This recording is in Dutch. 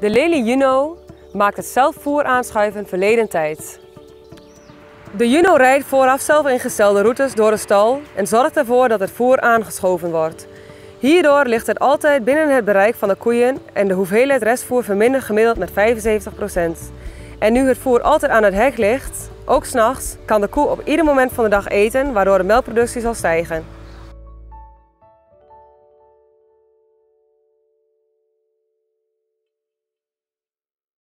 De Lely Juno maakt het zelfvoer aanschuiven verleden tijd. De Juno rijdt vooraf zelf ingestelde routes door de stal en zorgt ervoor dat het voer aangeschoven wordt. Hierdoor ligt het altijd binnen het bereik van de koeien en de hoeveelheid restvoer vermindert gemiddeld met 75%. En nu het voer altijd aan het hek ligt, ook 's nachts, kan de koe op ieder moment van de dag eten, waardoor de melkproductie zal stijgen.